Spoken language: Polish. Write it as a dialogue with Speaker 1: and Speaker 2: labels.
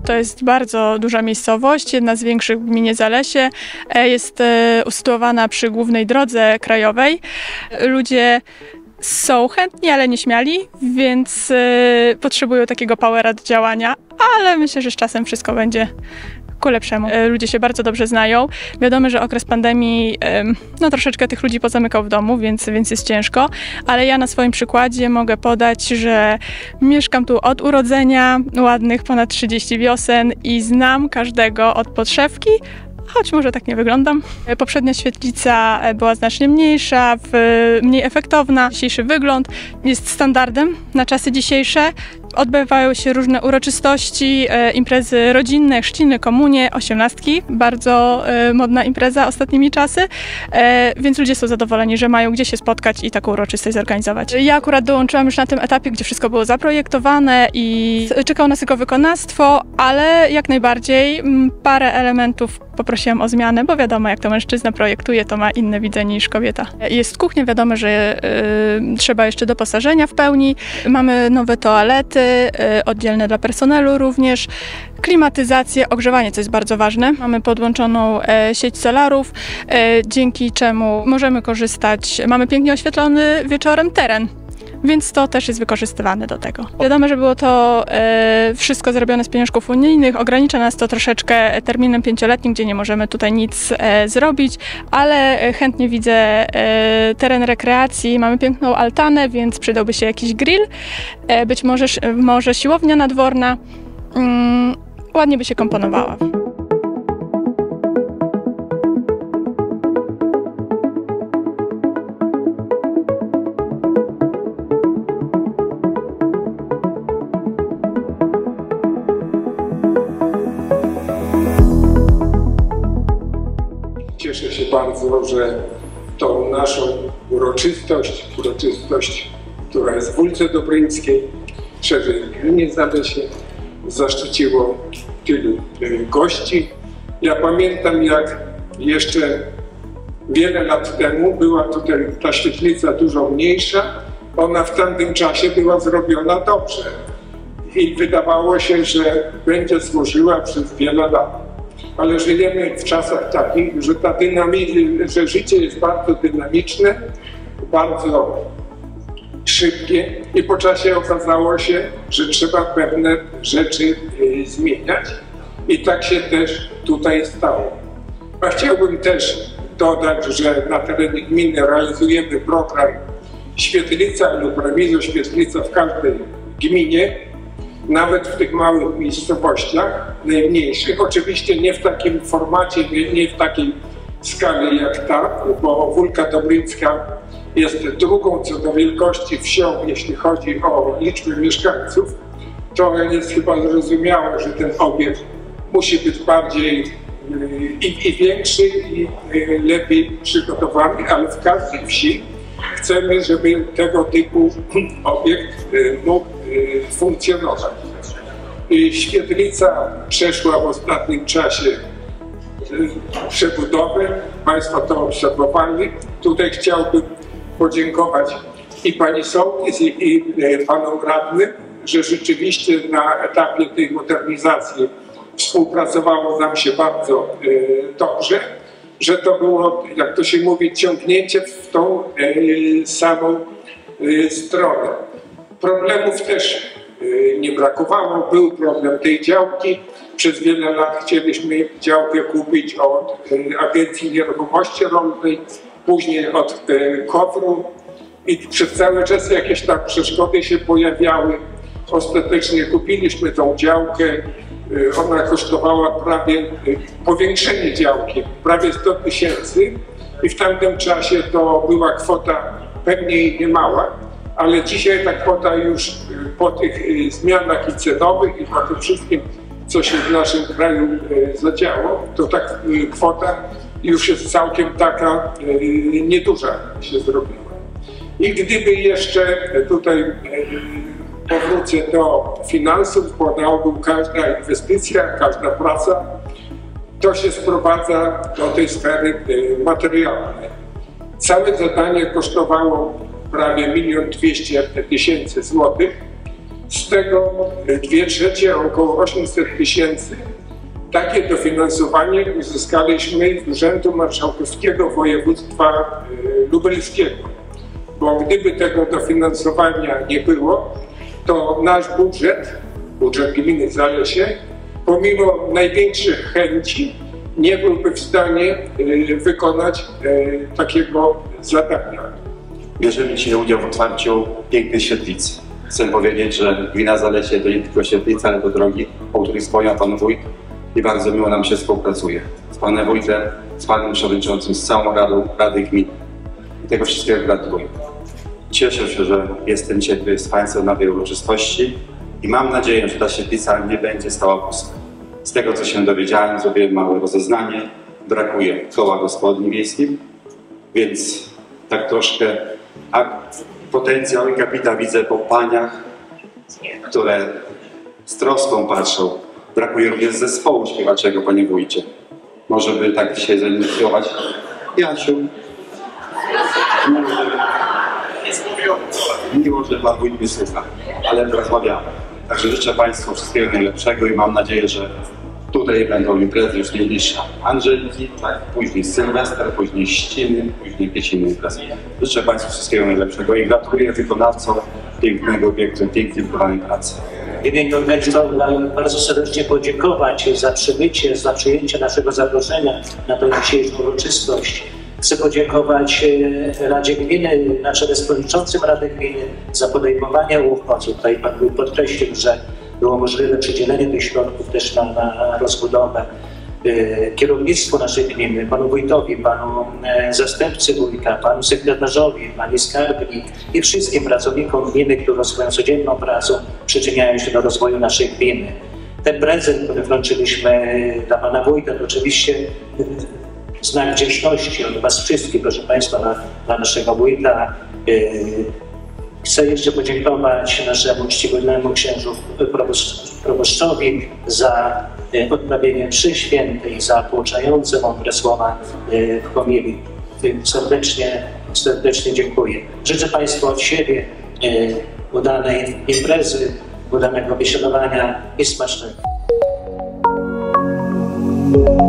Speaker 1: To jest bardzo duża miejscowość, jedna z większych w gminie Zalesie. Jest usytuowana przy głównej drodze krajowej. Ludzie są chętni, ale nieśmiali, więc potrzebują takiego powera do działania, ale myślę, że z czasem wszystko będzie ku lepszemu. Ludzie się bardzo dobrze znają. Wiadomo, że okres pandemii troszeczkę tych ludzi pozamykał w domu, więc jest ciężko, ale ja na swoim przykładzie mogę podać, że mieszkam tu od urodzenia, ładnych ponad 30 wiosen i znam każdego od podszewki, choć może tak nie wyglądam. Poprzednia świetlica była znacznie mniejsza, mniej efektowna. Dzisiejszy wygląd jest standardem na czasy dzisiejsze. Odbywają się różne uroczystości, imprezy rodzinne, chrzciny, komunie, osiemnastki. Bardzo modna impreza ostatnimi czasy, więc ludzie są zadowoleni, że mają gdzie się spotkać i taką uroczystość zorganizować. Ja akurat dołączyłam już na tym etapie, gdzie wszystko było zaprojektowane i czekało nas tylko wykonawstwo, ale jak najbardziej parę elementów poprosiłam o zmianę, bo wiadomo, jak to mężczyzna projektuje, to ma inne widzenie niż kobieta. Jest kuchnia, wiadomo, że trzeba jeszcze doposażenia w pełni. Mamy nowe toalety, oddzielne dla personelu również, klimatyzację, ogrzewanie, co jest bardzo ważne. Mamy podłączoną sieć solarów, dzięki czemu możemy korzystać, mamy pięknie oświetlony wieczorem teren. Więc to też jest wykorzystywane do tego. Wiadomo, że było to wszystko zrobione z pieniążków unijnych. Ogranicza nas to troszeczkę terminem 5-letnim, gdzie nie możemy tutaj nic zrobić, ale chętnie widzę teren rekreacji. Mamy piękną altanę, więc przydałby się jakiś grill, być może siłownia nadworna. Ładnie by się komponowała.
Speaker 2: Cieszę się bardzo, że tą naszą uroczystość, która jest w Wólce Dobryńskiej, szerzej w gminie Zalesie, zaszczyciło tylu gości. Ja pamiętam, jak jeszcze wiele lat temu była tutaj ta świetlica dużo mniejsza. Ona w tamtym czasie była zrobiona dobrze i wydawało się, że będzie służyła przez wiele lat. Ale żyjemy w czasach takich, że życie jest bardzo dynamiczne, bardzo szybkie i po czasie okazało się, że trzeba pewne rzeczy zmieniać i tak się też tutaj stało. A chciałbym też dodać, że na terenie gminy realizujemy program Świetlica lub Remizo Świetlica w każdej gminie, nawet w tych małych miejscowościach, najmniejszych. Oczywiście nie w takim formacie, nie w takiej skali jak ta, bo Wólka Dobryńska jest drugą co do wielkości wsią, jeśli chodzi o liczbę mieszkańców. To jest chyba zrozumiałe, że ten obiekt musi być bardziej i większy i lepiej przygotowany, ale w każdej wsi chcemy, żeby tego typu obiekt mógł funkcjonować. Świetlica przeszła w ostatnim czasie przebudowę. Państwo to obserwowali. Tutaj chciałbym podziękować i pani sołtys, i panom radnym, że rzeczywiście na etapie tej modernizacji współpracowało nam się bardzo dobrze, że to było, jak to się mówi, ciągnięcie w tą samą stronę. Problemów też nie brakowało, był problem tej działki. Przez wiele lat chcieliśmy działkę kupić od Agencji Nieruchomości Rolnej, później od KOWR-u i przez cały czas jakieś tam przeszkody się pojawiały. Ostatecznie kupiliśmy tą działkę. Ona kosztowała prawie, powiększenie działki, prawie 100 000 i w tamtym czasie to była kwota pewnie niemała, ale dzisiaj ta kwota już po tych zmianach i cenowych i po tym wszystkim, co się w naszym kraju zadziało, to ta kwota już jest całkiem taka nieduża się zrobiła. I gdyby jeszcze tutaj powrócę do finansów, bo na ogół każda inwestycja, każda praca, to się sprowadza do tej sfery materialnej. Całe zadanie kosztowało prawie 1 200 000 złotych Z tego 2/3, około 800 000, takie dofinansowanie uzyskaliśmy z Urzędu Marszałkowskiego Województwa Lubelskiego. Bo gdyby tego dofinansowania nie było, to nasz budżet gminy Zalesie, pomimo największych chęci, nie byłby w stanie wykonać takiego zadania.
Speaker 3: Bierzemy dzisiaj udział w otwarciu pięknej świetlicy. Chcę powiedzieć, że gmina Zalesie to nie tylko świetlica, ale to drogi, o których wspomniał pan wójt i bardzo miło nam się współpracuje. Z panem wójtem, z panem przewodniczącym, z całą Radą Rady Gminy. I tego wszystkiego gratuluję. Cieszę się, że jestem dzisiaj tutaj z państwem na tej uroczystości i mam nadzieję, że ta świetlica nie będzie stała pusta. Z tego, co się dowiedziałem, zrobiłem małe rozeznanie. Brakuje koła gospodyń wiejskich, więc tak troszkę potencjał i kapitał widzę po paniach, które z troską patrzą. Brakuje również zespołu śpiewaczego, panie wójcie. Może by tak dzisiaj zainicjować. Jasiu. Miło, że pan wójt mnie słucha, ale rozmawiamy. Także życzę państwu wszystkiego najlepszego i mam nadzieję, że tutaj będą imprezy już najbliższe Angeliki, tak, później Sylwester, później Ściny, później jakieś inne imprezy. Życzę państwu wszystkiego najlepszego i gratuluję wykonawcom pięknego obiektu, pięknie wykonanej pracy.
Speaker 4: W imieniu organizatorów bardzo serdecznie podziękować za przybycie, za przyjęcie naszego zaproszenia na tę dzisiejszą uroczystość. Chcę podziękować Radzie Gminy, na czele z przewodniczącym Rady Gminy za podejmowanie uchwał. Tutaj pan podkreślił, że było możliwe przydzielenie tych środków też na rozbudowę. Kierownictwu naszej gminy, panu wójtowi, panu zastępcy wójta, panu sekretarzowi, pani skarbnik i wszystkim pracownikom gminy, którzy swoją codzienną pracą przyczyniają się do rozwoju naszej gminy. Ten prezent, który wręczyliśmy dla pana wójta, to oczywiście znak wdzięczności od was wszystkich, proszę państwa, dla naszego wójta. Chcę jeszcze podziękować naszemu czcigodnemu księżu proboszczowi za odprawienie mszy świętej, za pouczające mądre słowa w homilii. Serdecznie dziękuję. Życzę państwu od siebie udanej imprezy, udanego biesiadowania i smacznego.